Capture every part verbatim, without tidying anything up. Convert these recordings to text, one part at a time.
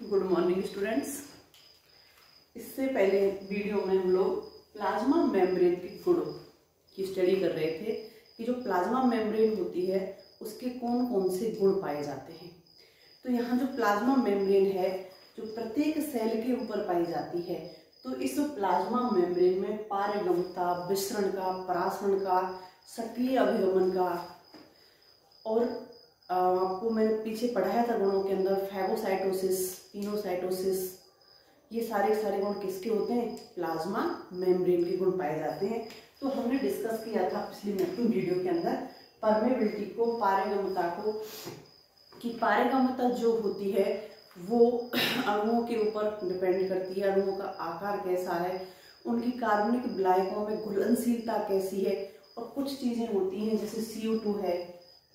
Good morning students. इससे पहले video में हम लोग प्लाज्मा मेम्ब्रेन के गुणों की स्टडी कर रहे थे कि जो प्लाज्मा मेम्ब्रेन होती है उसके कौन कौन से गुण पाए जाते हैं। तो यहाँ जो प्लाज्मा मेम्ब्रेन है जो प्रत्येक सेल के ऊपर पाई जाती है, तो इस प्लाज्मा मेम्ब्रेन में पारगम्यता, विसरण का, परासरण का, सक्रिय अभिगमन का और आपको मैंने पीछे पढ़ाया था गुणों के अंदर फैगोसाइटोसिस, पिनोसाइटोसिस, ये सारे सारे गुण किसके होते हैं? प्लाज्मा मेम्ब्रेन के गुण पाए जाते हैं। तो हमने डिस्कस किया था पिछली वीडियो के अंदर परमेबिलिटी को, पारगम्यता को, कि पारगम्यता जो होती है वो अणुओं के ऊपर डिपेंड करती है। अणुओं का आकार कैसा है, उनकी कार्बनिक विलायकों में घुलनशीलता कैसी है, और कुछ चीजें होती हैं जैसे सी ओ टू है,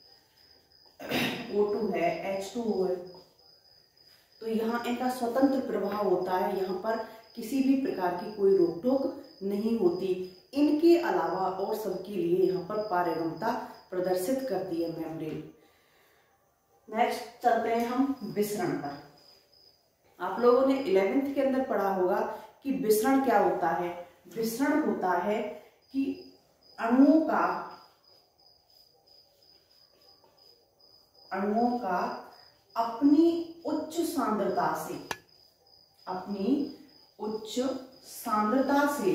ओ टू है, एच टू ओ है, तो यहाँ इनका स्वतंत्र प्रभाव होता है। यहाँ पर किसी भी प्रकार की कोई रोक टोक नहीं होती। इनके अलावा और सबके लिए यहाँ पर पारगम्यता प्रदर्शित करती है मेम्ब्रेन। नेक्स्ट चलते हैं हम विसरण पर। आप लोगों ने इलेवेंथ के अंदर पढ़ा होगा कि विसरण क्या होता है। विसरण होता है कि अणुओं का अणुओं का अपनी उच्च सांद्रता से अपनी उच्च सांद्रता से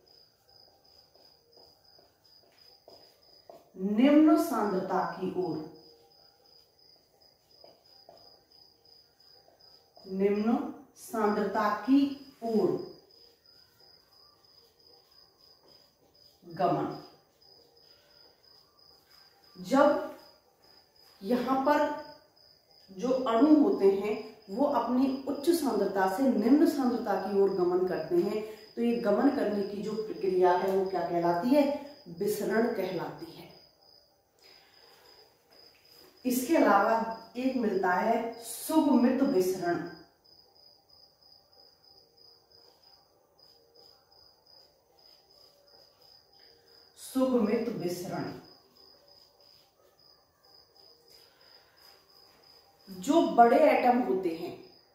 निम्न सांद्रता की ओर निम्न सांद्रता की ओर गमन। जब यहां पर जो अणु होते हैं वो अपनी उच्च सांद्रता से निम्न सांद्रता की ओर गमन करते हैं, तो ये गमन करने की जो प्रक्रिया है वो क्या कहलाती है? विसरण कहलाती है। इसके अलावा एक मिलता है सुगमित विसरण। सुगमित विसरण जो बड़े एटम होते हैं,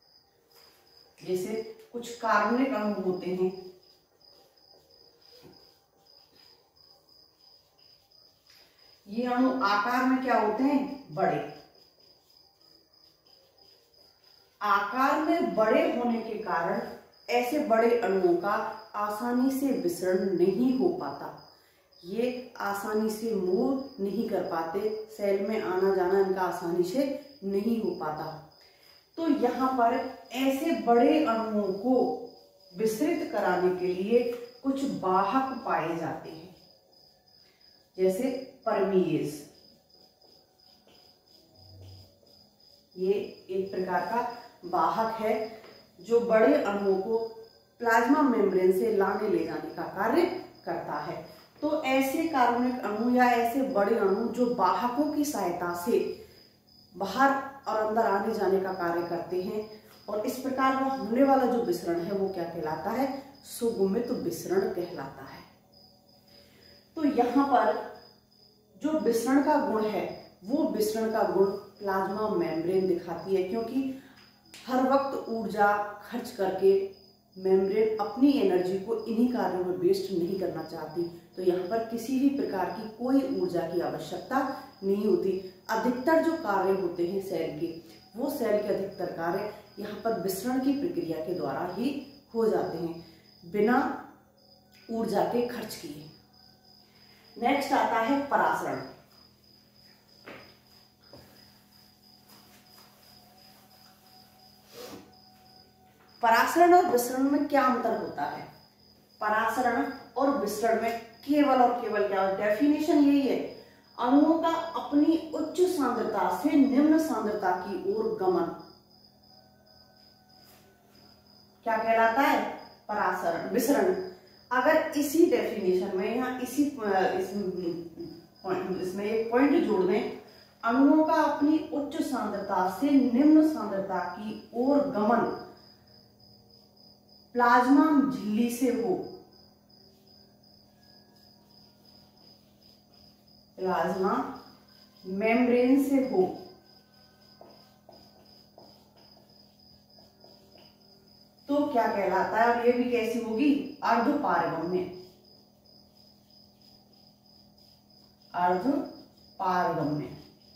जैसे कुछ कार्बनिक अणु होते हैं, ये अणु आकार में क्या होते हैं? बड़े। आकार में बड़े होने के कारण ऐसे बड़े अणुओं का आसानी से विसरण नहीं हो पाता। ये आसानी से मूव नहीं कर पाते, सेल में आना जाना इनका आसानी से नहीं हो पाता। तो यहाँ पर ऐसे बड़े अणुओं को विसरित कराने के लिए कुछ वाहक पाए जाते हैं, जैसे परमीएज। ये एक प्रकार का वाहक है जो बड़े अणुओं को प्लाज्मा मेम्ब्रेन से लाने ले जाने का कार्य करता है। तो ऐसे कार्बनिक अणु या ऐसे बड़े अणु जो वाहकों की सहायता से बाहर और अंदर आने जाने का कार्य करते हैं, और इस प्रकार का होने वाला जो विसरण है वो क्या कहलाता है? सुगमित विसरण कहलाता है। तो यहाँ पर जो विसरण का गुण है वो विसरण का गुण प्लाज्मा मेम्ब्रेन दिखाती है, क्योंकि हर वक्त ऊर्जा खर्च करके मेम्ब्रेन अपनी एनर्जी को इन्हीं कार्यों में वेस्ट नहीं करना चाहती। तो यहाँ पर किसी भी प्रकार की कोई ऊर्जा की आवश्यकता नहीं होती। अधिकतर जो कार्य होते हैं सेल के, वो सेल के अधिकतर कार्य यहाँ पर विसरण की प्रक्रिया के द्वारा ही हो जाते हैं, बिना ऊर्जा के खर्च किए। नेक्स्ट आता है परासरण। परासरण और विसरण में क्या अंतर होता है? परासरण और विसरण में केवल और केवल क्या है? डेफिनेशन यही है, अणुओं का अपनी उच्च सांद्रता से निम्न सांद्रता की ओर गमन क्या कहलाता है? परासरण। विसरण अगर इसी डेफिनेशन में या इसी इस, इसमें एक पॉइंट जोड़ दें, अणुओं का अपनी उच्च सांद्रता से निम्न सांद्रता की ओर गमन प्लाज्मा झिल्ली से हो प्लाज्मा मेम्ब्रेन से हो क्या कहलाता है, और ये भी कैसी होगी, अर्धपारगम्य। अर्धपारगम्य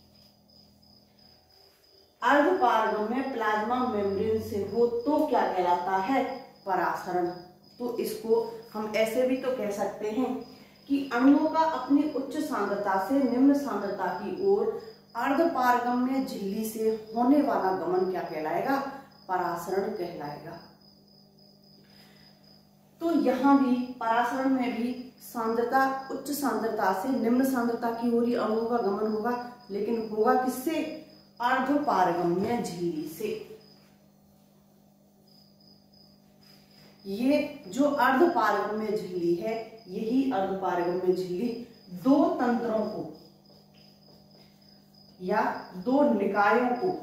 अर्धपारगम्य प्लाज्मा मेम्ब्रेन से हो तो क्या कहलाता है, परासरण। तो इसको हम ऐसे भी तो कह सकते हैं कि अणुओं का अपनी उच्च सांद्रता से निम्न सांद्रता की ओर अर्धपारगम्य झिल्ली से होने वाला गमन क्या कहलाएगा, परासरण कहलाएगा। तो यहां भी परासरण में भी सांद्रता उच्च सांद्रता से निम्न सांद्रता की ओर ही अणुओं का गमन होगा, लेकिन होगा किससे, अर्धपारगम्य झिल्ली से। ये जो अर्धपारगम्य झिल्ली है, यही अर्धपारगम्य झिल्ली दो तंत्रों को या दो निकायों को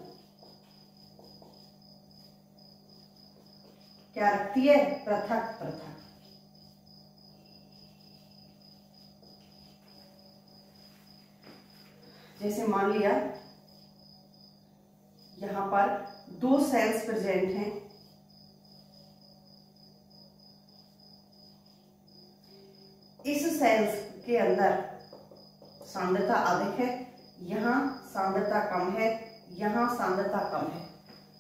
क्या रखती है, पृथक पृथक। जैसे मान लिया यहां पर दो सेल्स प्रेजेंट हैं, इस सेल्स के अंदर सांद्रता अधिक है, यहां सांद्रता कम है, यहां सांद्रता कम है।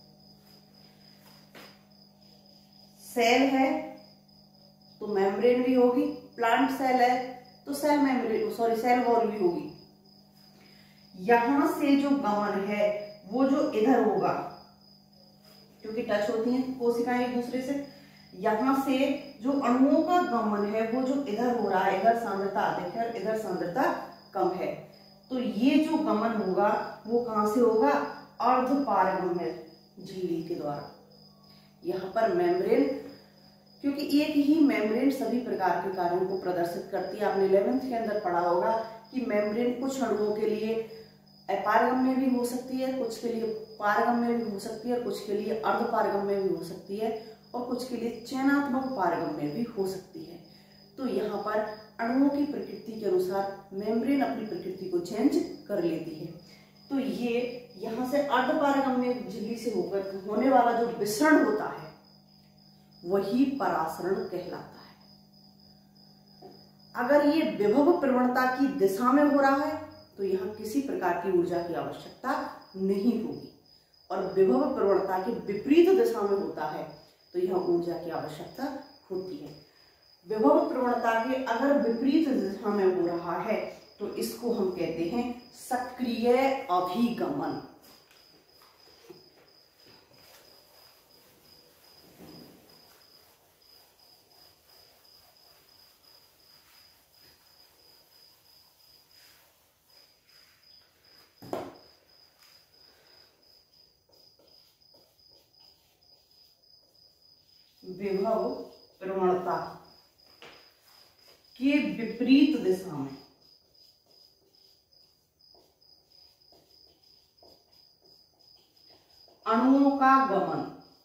सेल है तो मेम्ब्रेन भी होगी, प्लांट सेल है तो cell membrane sorry cell wall भी होगी। यहां से जो गमन है वो जो इधर होगा, क्योंकि टच होती हैं कोशिकाएं एक दूसरे से, यहां से जो अणुओं का गमन है वो जो इधर हो रहा है, इधर सांद्रता अधिक है, इधर सांद्रता कम है, तो ये जो गमन होगा वो कहां से होगा, अर्धपारगम्य झिल्ली के द्वारा। यहाँ पर मेम्ब्रेन, क्योंकि एक ही मेम्ब्रेन सभी प्रकार के कार्यों को प्रदर्शित करती है। आपने इलेवेंथ के अंदर पढ़ा होगा कि मेम्ब्रेन कुछ अणुओं के लिए अपारगम्य भी हो सकती है, कुछ के लिए पारगम्य भी हो सकती है, कुछ के लिए अर्धपारगम्य भी हो सकती है, और कुछ के लिए चयनात्मक पारगम्य भी हो सकती है। तो यहाँ पर अणुओं की प्रकृति के अनुसार मेम्ब्रेन अपनी प्रकृति को चेंज कर लेती है। तो ये यहाँ से अर्धपारगम्य झिल्ली से होकर होने वाला जो विसरण होता है वही परासरण कहलाता है। अगर ये विभव प्रवणता की दिशा में हो रहा है तो यहाँ किसी प्रकार की ऊर्जा की आवश्यकता नहीं होगी, और विभव प्रवणता के विपरीत दिशा में होता है तो यहाँ ऊर्जा की आवश्यकता होती है। विभव प्रवणता के अगर विपरीत दिशा में हो रहा है तो इसको हम कहते हैं सक्रिय अभिगमन। विभव प्रवणता के विपरीत दिशा में अणुओं का गमन,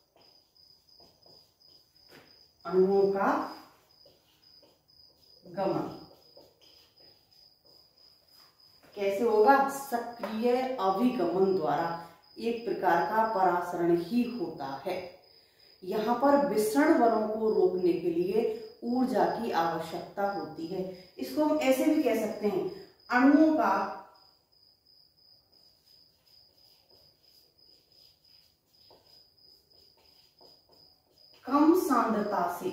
अणुओं का गमन कैसे होगा, सक्रिय अभिगमन द्वारा। एक प्रकार का परासरण ही होता है। यहाँ पर विसरण बलों को रोकने के लिए ऊर्जा की आवश्यकता होती है। इसको हम ऐसे भी कह सकते हैं, अणुओं का कम सांद्रता से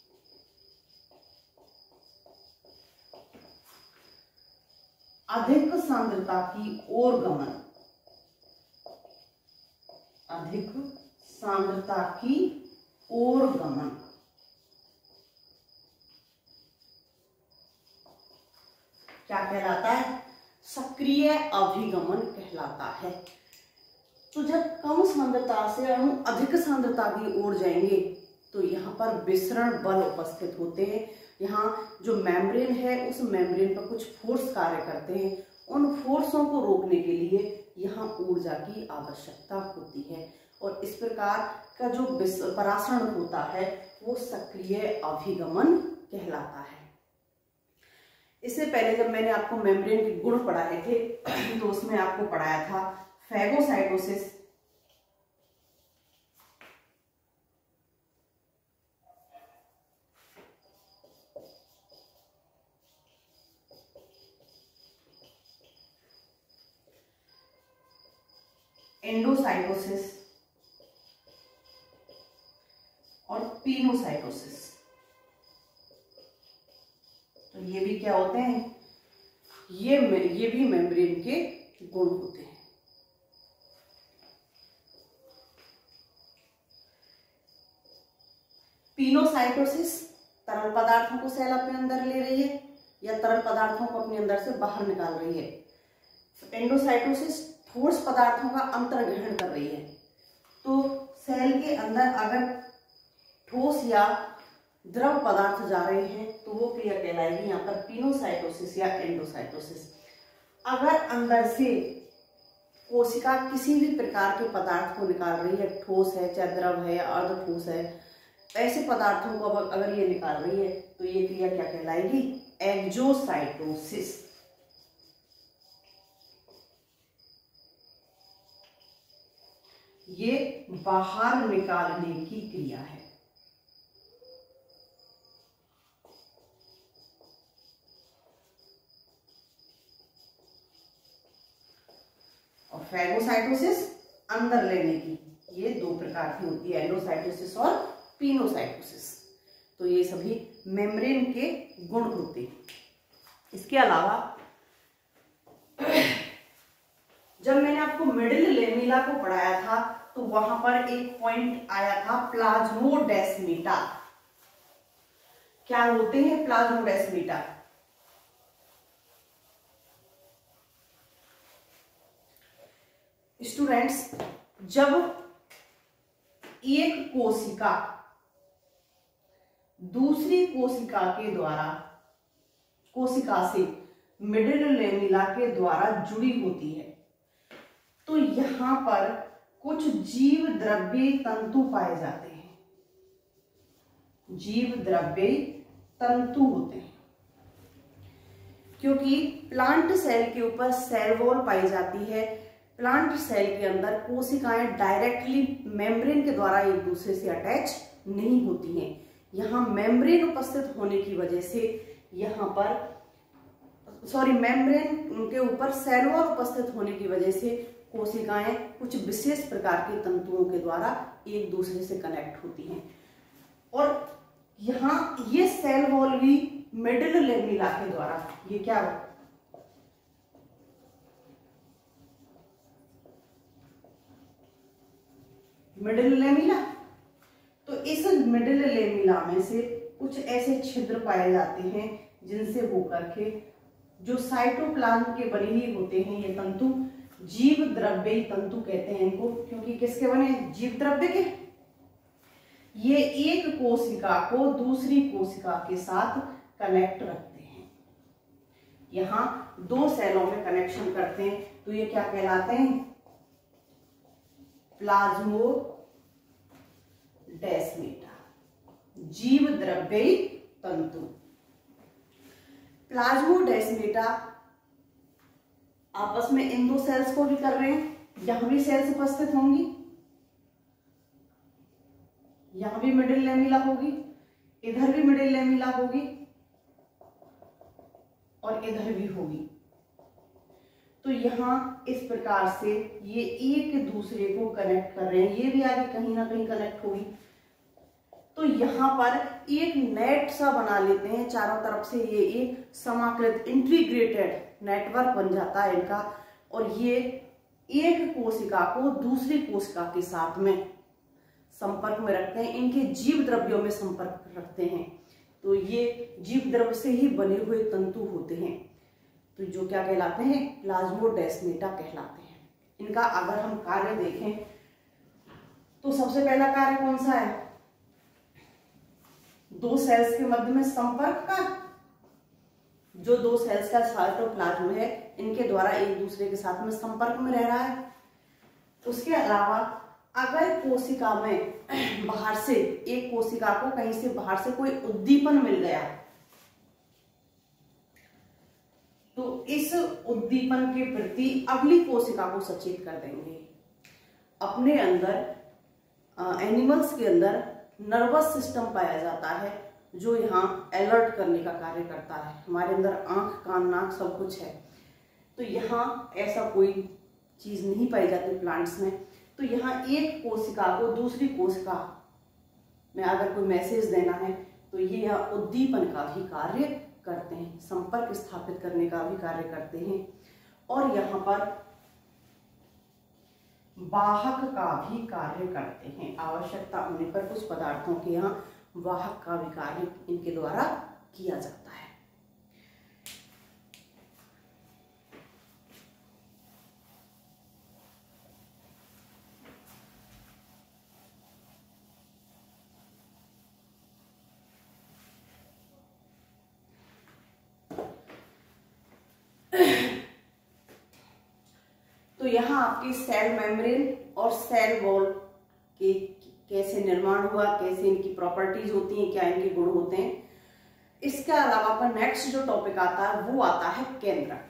अधिक सांद्रता की ओर गमन, अधिक सांद्रता की ओर गमन क्या कहलाता है, सक्रिय अभिगमन कहलाता है। तो जब कम सांद्रता से अणु अधिक सांद्रता की ओर जाएंगे तो यहाँ पर विसरण बल उपस्थित होते हैं। यहाँ जो मेम्ब्रेन है उस मेम्ब्रेन पर कुछ फोर्स कार्य करते हैं, उन फोर्सों को रोकने के लिए यहाँ ऊर्जा की आवश्यकता होती है, और इस प्रकार का जो परासरण होता है वो सक्रिय अभिगमन कहलाता है। इससे पहले जब मैंने आपको मेम्ब्रेन के गुण पढ़ाए थे तो उसमें आपको पढ़ाया था फैगोसाइटोसिस, एंडोसाइटोसिस और पिनोसाइटोसिस। तो ये भी क्या होते हैं, ये ये भी मेम्ब्रेन के गुण होते हैं। पिनोसाइटोसिस तरल पदार्थों को सेल अपने अंदर ले रही है या तरल पदार्थों को अपने अंदर से बाहर निकाल रही है। एंडोसाइटोसिस ठोस पदार्थों का अंतर ग्रहण कर रही है। तो सेल के अंदर अगर ठोस या द्रव पदार्थ जा रहे हैं तो वो क्रिया कहलाएगी यहाँ पर पिनोसाइटोसिस या एंडोसाइटोसिस। अगर अंदर से कोशिका किसी भी प्रकार के पदार्थ को निकाल रही है, ठोस है चाहे द्रव है या अर्ध ठोस है, ऐसे पदार्थों को अगर ये निकाल रही है तो ये क्रिया क्या कहलाएगी, एक्सोसाइटोसिस। ये बाहर निकालने की क्रिया है। और फैगोसाइटोसिस अंदर लेने की। ये दो प्रकार की होती है, एंडोसाइटोसिस और पिनोसाइटोसिस। तो ये सभी मेम्ब्रेन के गुण होते हैं। इसके अलावा जब मैंने आपको मिडिल लेमिला को पढ़ाया था तो वहां पर एक पॉइंट आया था प्लाज्मोडेस्माटा। क्या होते हैं प्लाज्मोडेस्माटा? स्टूडेंट्स, जब एक कोशिका दूसरी कोशिका के द्वारा कोशिका से मिडिल लेमिला के द्वारा जुड़ी होती है तो यहां पर कुछ जीव द्रव्य तंतु पाए जाते हैं। जीव द्रव्य तंतु होते हैं क्योंकि प्लांट सेल के ऊपर सेल वॉल पाई जाती है। प्लांट सेल के अंदर कोशिकाएं डायरेक्टली मेम्ब्रेन के द्वारा एक दूसरे से अटैच नहीं होती हैं। यहाँ मेम्ब्रेन उपस्थित होने की वजह से यहाँ पर सॉरी मेम्ब्रेन के ऊपर सेल वॉल उपस्थित होने की वजह से कोशिकाएं कुछ विशेष प्रकार के तंतुओं के द्वारा एक दूसरे से कनेक्ट होती हैं। और यहाँ ये सेल वॉल भी मिडिल लेमिला के द्वारा, ये क्या हो मिडिल लेमिला, तो इस मिडिल लेमिला में से कुछ ऐसे छिद्र पाए जाते हैं जिनसे होकर के जो साइटोप्लाज्म के बने ही होते हैं ये तंतु, जीव द्रव्य तंतु कहते हैं इनको, क्योंकि किसके बने, जीव द्रव्य के। ये एक कोशिका को दूसरी कोशिका के साथ कनेक्ट रखते हैं। यहां दो सेलों में कनेक्शन करते हैं तो ये क्या कहलाते हैं, प्लाज्मोडेस्माटा, जीव द्रव्य तंतु। प्लाज्मोडेस्माटा आपस में इन दो सेल्स को भी कर रहे हैं। यहां भी सेल्स उपस्थित होंगी, यहां भी मिडिल लेमिला होगी, इधर भी मिडिल लेमिला होगी और इधर भी होगी। तो यहां इस प्रकार से ये एक दूसरे को कनेक्ट कर रहे हैं। ये भी आगे कहीं ना कहीं कनेक्ट होगी। तो यहां पर एक नेट सा बना लेते हैं चारों तरफ से, ये एक समाकृत इंटीग्रेटेड नेटवर्क बन जाता है इनका। और ये एक कोशिका को दूसरी कोशिका के साथ में संपर्क में रखते हैं, इनके जीव द्रव्यों में संपर्क रखते हैं। तो ये जीव द्रव्य से ही बने हुए तंतु होते हैं, तो जो क्या कहलाते हैं, प्लाज्मोडेस्माटा कहलाते हैं। इनका अगर हम कार्य देखें तो सबसे पहला कार्य कौन सा है, दो सेल्स के मध्य में संपर्क का। जो दो सेल्स का साइटोप्लाज्म है इनके द्वारा एक दूसरे के साथ में संपर्क में रह रहा है। उसके अलावा अगर कोशिका में बाहर से, एक कोशिका को कहीं से बाहर से कोई उद्दीपन मिल गया तो इस उद्दीपन के प्रति अगली कोशिका को सचेत कर देंगे। अपने अंदर एनिमल्स के अंदर नर्वस सिस्टम पाया जाता है जो यहाँ अलर्ट करने का कार्य करता है। हमारे अंदर आंख, कान, नाक सब कुछ है। तो यहाँ ऐसा कोई चीज नहीं पाई जाती प्लांट्स में। तो यहाँ एक कोशिका को दूसरी कोशिका में अगर कोई मैसेज देना है तो ये यहाँ उद्दीपन का भी कार्य करते हैं, संपर्क स्थापित करने का भी कार्य करते हैं, और यहाँ पर वाहक का भी कार्य करते हैं। आवश्यकता होने पर कुछ पदार्थों के यहाँ वाहक का भी कार्य इनके द्वारा किया जाता है। तो यहाँ आपकी सेल मेम्ब्रेन और सेल वॉल के कैसे निर्माण हुआ, कैसे इनकी प्रॉपर्टीज होती हैं, क्या इनके गुण होते हैं। इसके अलावा पर नेक्स्ट जो टॉपिक आता है वो आता है केंद्रक।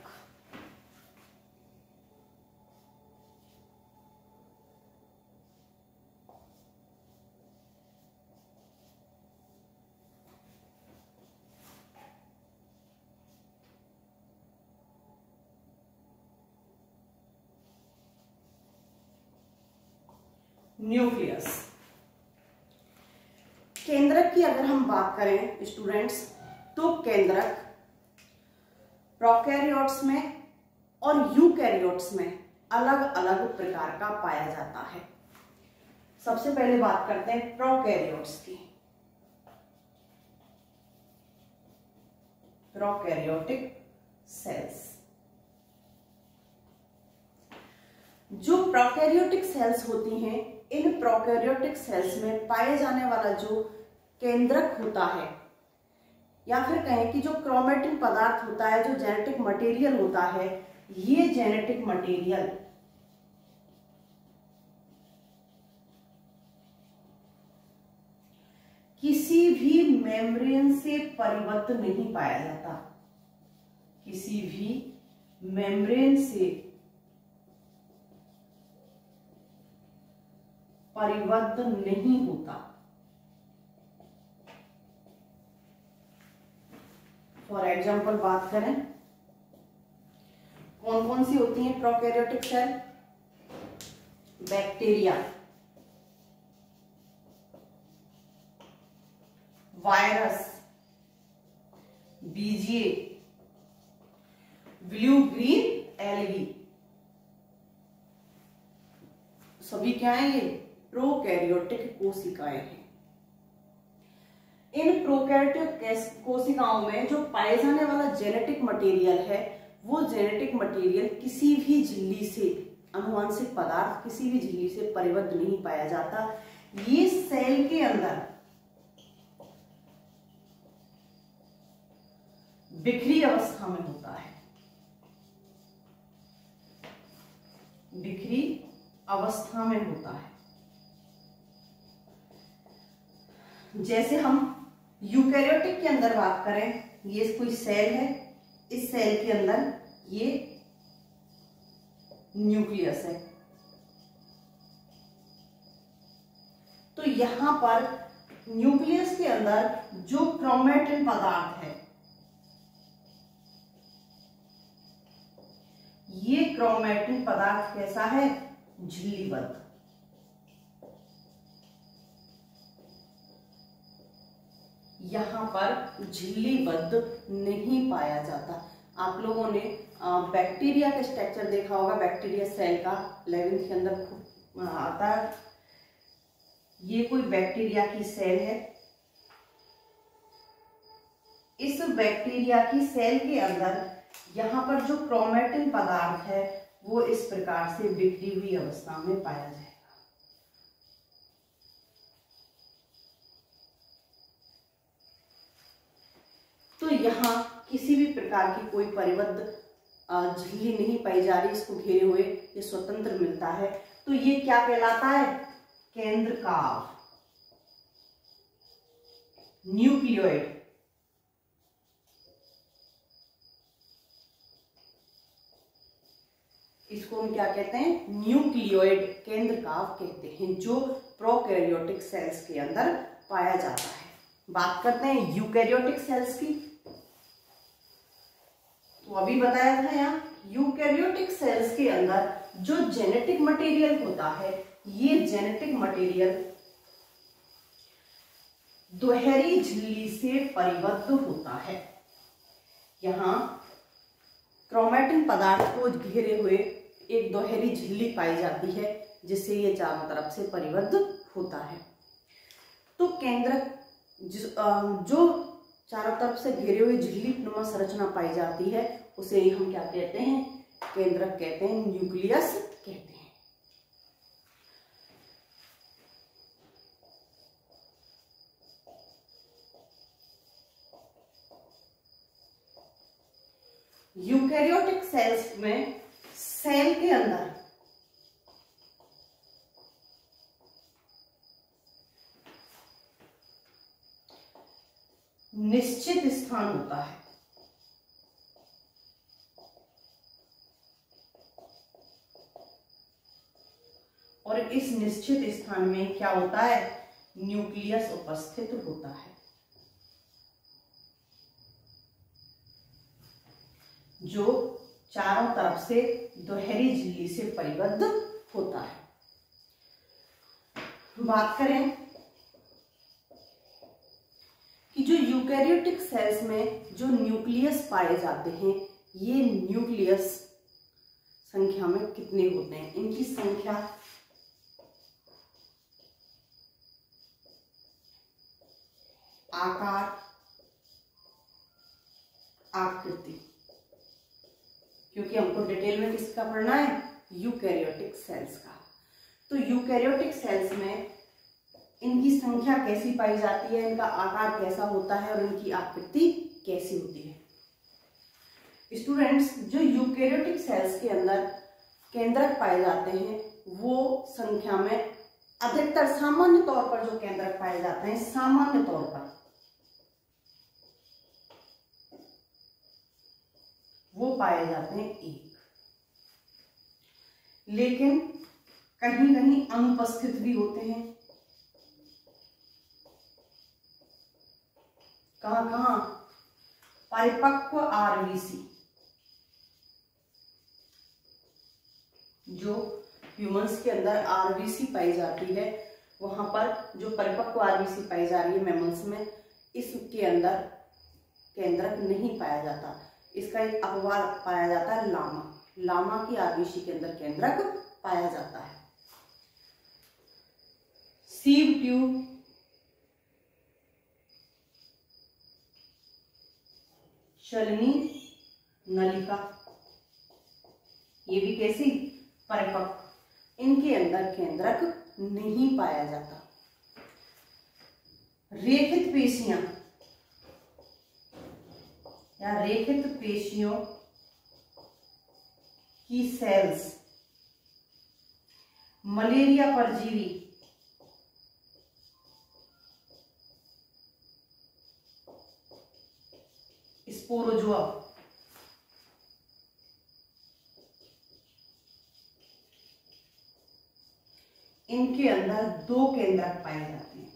न्यूक्लियस। केंद्रक की अगर हम बात करें स्टूडेंट्स, तो केंद्रक प्रोकैरियोट्स में और यूकैरियोट्स में अलग अलग प्रकार का पाया जाता है। सबसे पहले बात करते हैं प्रोकैरियोट्स की। Prokaryotic cells. जो प्रोकैरियोटिक सेल्स होती हैं, इन प्रोकैरियोटिक सेल्स में पाए जाने वाला जो केंद्रक होता है, या फिर कहें कि जो क्रोमेटिन पदार्थ होता है, जो जेनेटिक मटेरियल होता है, ये जेनेटिक मटेरियल किसी भी मेम्ब्रेन से परिबद्ध नहीं पाया जाता। किसी भी मेम्ब्रेन से परिबद्ध नहीं होता। फॉर एग्जाम्पल बात करें, कौन कौन सी होती हैं prokaryotic cell? Bacteria, virus, BGA, blue green algae, सभी क्या है? ये प्रोकैरियोटिक कोशिकाएं हैं। इन प्रोकैरियोटिक कोशिकाओं में जो पाए जाने वाला जेनेटिक मटेरियल है, वो जेनेटिक मटेरियल किसी भी झिल्ली से, आनुवंशिक पदार्थ किसी भी झिल्ली से परिबद्ध नहीं पाया जाता। ये सेल के अंदर बिखरी अवस्था में होता है। बिखरी अवस्था में होता है। जैसे हम यूकैरियोटिक के अंदर बात करें, ये कोई सेल है, इस सेल के अंदर ये न्यूक्लियस है। तो यहां पर न्यूक्लियस के अंदर जो क्रोमेटिन पदार्थ है, ये क्रोमेटिन पदार्थ कैसा है? झिल्लीबद्ध। यहां पर झिल्लीबद्ध नहीं पाया जाता। आप लोगों ने बैक्टीरिया का स्ट्रक्चर देखा होगा, बैक्टीरिया सेल का इलेवेंथ के अंदर खूब आता है। ये कोई बैक्टीरिया की सेल है। इस बैक्टीरिया की सेल के अंदर यहाँ पर जो क्रोमेटिन पदार्थ है वो इस प्रकार से बिखरी हुई अवस्था में पाया जाएगा। तो यहाँ किसी भी प्रकार की कोई परिबद्ध झिल्ली नहीं पाई जा रही, इसको घेरे हुए ये स्वतंत्र मिलता है। तो ये क्या कहलाता है? केंद्रकाव, न्यूक्लियोइड। इसको हम क्या कहते हैं? न्यूक्लियोइड, केंद्रकाव कहते हैं, जो प्रोकैरियोटिक सेल्स के अंदर पाया जाता है। बात करते हैं यूकैरियोटिक सेल्स की। तो अभी बताया था यहाँ यूकैरियोटिक सेल्स के अंदर जो जेनेटिक मटेरियल होता है, ये जेनेटिक मटेरियल दोहरी झिल्ली से परिबद्ध होता है। यहाँ क्रोमैटिन पदार्थ को घेरे हुए एक दोहरी झिल्ली पाई जाती है, जिससे ये चारों तरफ से परिबद्ध होता है। तो केंद्रक जो चारों तरफ से घेरे हुए झिल्ली नुमा संरचना पाई जाती है, उसे हम क्या कहते हैं? केंद्रक कहते हैं, न्यूक्लियस कहते हैं। यूकैरियोटिक सेल्स में सेल के अंदर निश्चित स्थान होता है, और इस निश्चित स्थान में क्या होता है? न्यूक्लियस उपस्थित होता है, जो चारों तरफ से दोहरी झिल्ली से परिबद्ध होता है। बात करें कि जो यूकैरियोटिक सेल्स में जो न्यूक्लियस पाए जाते हैं, ये न्यूक्लियस संख्या में कितने होते हैं? इनकी संख्या आकार, आकृति, क्योंकि हमको डिटेल में किसका पढ़ना है? यूकैरियोटिक सेल्स का। तो यूकैरियोटिक सेल्स में इनकी संख्या कैसी पाई जाती है, इनका आकार कैसा होता है और इनकी आकृति कैसी होती है? स्टूडेंट्स, जो यूकैरियोटिक सेल्स के अंदर केंद्रक पाए जाते हैं, वो संख्या में अधिकतर सामान्य तौर पर जो केंद्रक पाए जाते हैं, सामान्य तौर पर वो पाए जाते हैं एक, लेकिन कहीं कहीं अनुपस्थित भी होते हैं। कहां कहां? परिपक्व आरबीसी, जो ह्यूमंस के अंदर आरबीसी पाई जाती है, वहां पर जो परिपक्व आरबीसी पाई जा रही है मैमल्स में, इसके अंदर केंद्रक नहीं पाया जाता। इसका एक अपवाद पाया जाता है लामा। लामा की आरबीसी के अंदर केंद्रक पाया जाता है। सीव ट्यूब, चलनी नलिका, ये भी कैसी? परिपक्व, इनके अंदर केंद्रक नहीं पाया जाता। रेखित पेशियां या रेखित पेशियों की सेल्स मलेरिया परजीवी स्पोरोजुआ इनके अंदर दो केंद्रक पाए जाते हैं,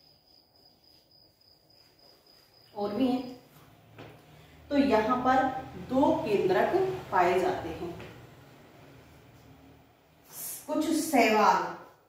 और भी हैं। तो यहां पर दो केंद्रक पाए जाते हैं। कुछ शैवाल,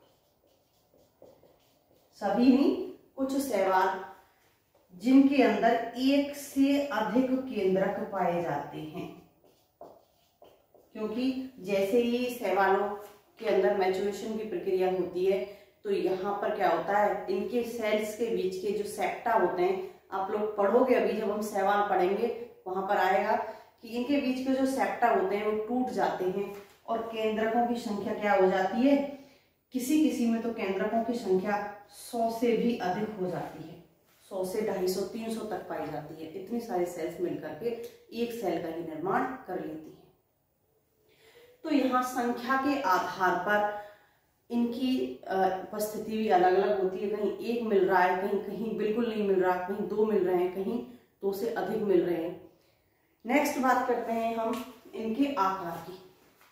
सभी नहीं, कुछ शैवाल जिनके अंदर एक से अधिक केंद्रक पाए जाते हैं, क्योंकि जैसे ही शैवालों के अंदर मैच्योरेशन की प्रक्रिया होती है, तो यहाँ पर क्या होता है, इनके सेल्स के बीच के जो सेप्टा होते हैं, आप लोग पढ़ोगे अभी जब हम शैवाल पढ़ेंगे, वहां पर आएगा कि इनके बीच के जो सेप्टा होते हैं वो टूट जाते हैं और केंद्रकों की संख्या क्या हो जाती है, किसी किसी में तो केंद्रकों की संख्या सौ से भी अधिक हो जाती है, सौ से ढाई सौ तीन सौ तक पाई जाती है। इतनी सारे सेल्स मिलकर के एक सेल का ही निर्माण कर लेती है। तो यहाँ संख्या के आधार पर इनकी उपस्थिति भी अलग अलग होती है। कहीं एक मिल रहा है, कहीं कहीं बिल्कुल नहीं मिल रहा, कहीं दो मिल रहे हैं, कहीं दो से अधिक मिल रहे हैं। नेक्स्ट बात करते हैं हम इनके आकार की।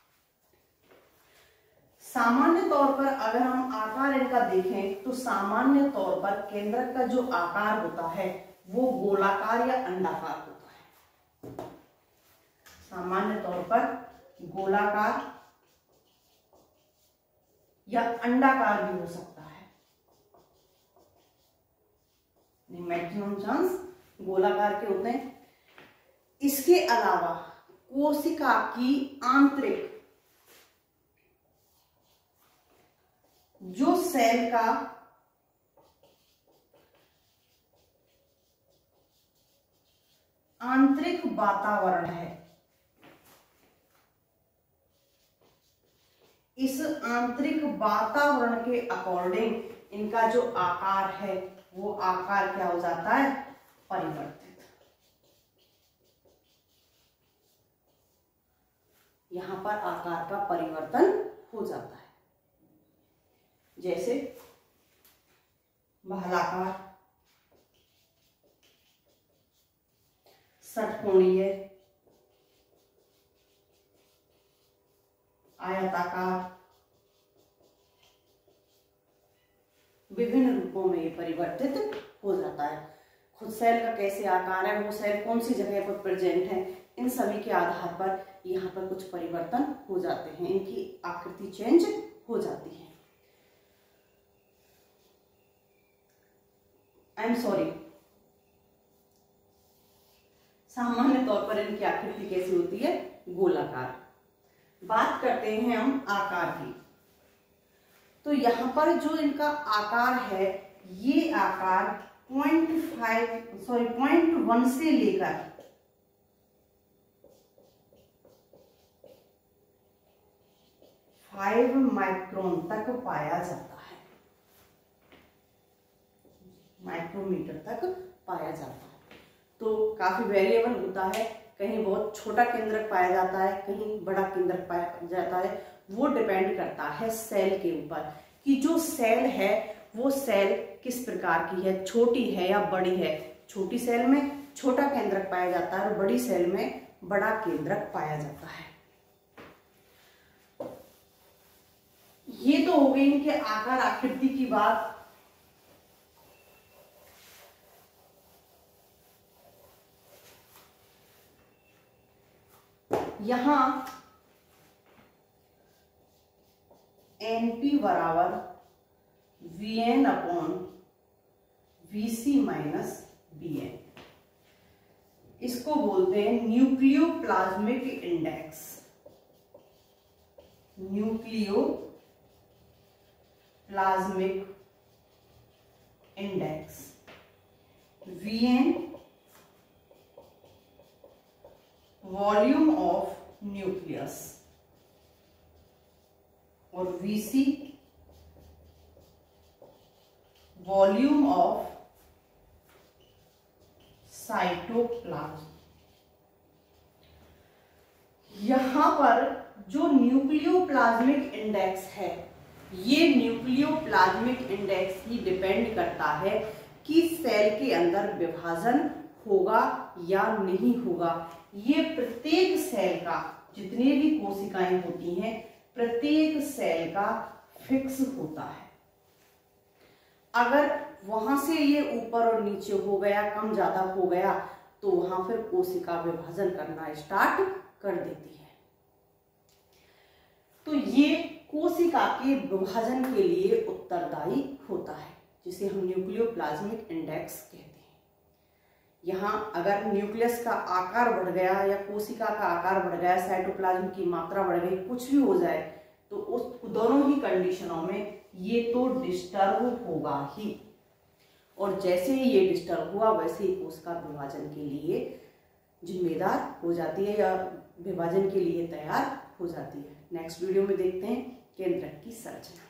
सामान्य तौर पर अगर हम आकार इनका देखें तो सामान्य तौर पर केंद्रक का जो आकार होता है वो गोलाकार या अंडाकार होता है। सामान्य तौर पर गोलाकार या अंडाकार भी हो सकता है, मैक्सिमम चांस गोलाकार के होते हैं। इसके अलावा कोशिका की आंतरिक जो सेल का आंतरिक वातावरण है, इस आंतरिक वातावरण के अकॉर्डिंग इनका जो आकार है वो आकार क्या हो जाता है, परिवर्तित। यहां पर आकार का परिवर्तन हो जाता है, जैसे बहलाकार, षटकोणीय, आयताकार, विभिन्न रूपों में ये परिवर्तित हो जाता है। खुद सेल का कैसे आकार है, वो सेल कौन सी जगह पर प्रेजेंट है, इन सभी के आधार पर यहाँ पर कुछ परिवर्तन हो जाते हैं, इनकी आकृति चेंज हो जाती है। आई एम सॉरी, सामान्य तौर पर इनकी आकृति कैसी होती है, गोलाकार। बात करते हैं हम आकार की, तो यहां पर जो इनका आकार है, ये आकार point five sorry point one से लेकर फाइव माइक्रोन तक पाया जाता है, माइक्रोमीटर तक पाया जाता है। तो काफी वेरिएबल होता है, कहीं बहुत छोटा केंद्रक पाया जाता है, कहीं बड़ा केंद्रक पाया जाता है। वो डिपेंड करता है सेल के ऊपर कि जो सेल है वो सेल किस प्रकार की है, छोटी है या बड़ी है। छोटी सेल में छोटा केंद्रक पाया जाता है और बड़ी सेल में बड़ा केंद्रक पाया जाता है। ये तो हो गई इनके आकार आकृति की बात। यहां एनपी बराबर V N upon V C minus B N, इसको बोलते हैं nucleoplasmic index. Nucleoplasmic index V N volume of nucleus और V C volume of cytoplasm. यहां पर जो न्यूक्लियोप्लाज्मिक इंडेक्स है, ये न्यूक्लियोप्लाज्मिक इंडेक्स ही डिपेंड करता है कि सेल के अंदर विभाजन होगा या नहीं होगा। ये प्रत्येक सेल का, जितने भी कोशिकाएं होती हैं, प्रत्येक सेल का फिक्स होता है। अगर वहां से ये ऊपर और नीचे हो गया, कम ज्यादा हो गया, तो वहां फिर कोशिका विभाजन करना स्टार्ट कर देती है। तो ये कोशिका के विभाजन के लिए उत्तरदायी होता है, जिसे हम न्यूक्लियोप्लाज्मिक इंडेक्स कहते हैं। यहाँ अगर न्यूक्लियस का आकार बढ़ गया या कोशिका का आकार बढ़ गया, साइटोप्लाज्म की मात्रा बढ़ गई, कुछ भी हो जाए, तो उस दोनों ही कंडीशनों में ये तो डिस्टर्ब होगा ही। और जैसे ही ये डिस्टर्ब हुआ, वैसे ही कोशिका विभाजन के लिए जिम्मेदार हो जाती है या विभाजन के लिए तैयार हो जाती है। नेक्स्ट वीडियो में देखते हैं केंद्रक की संरचना।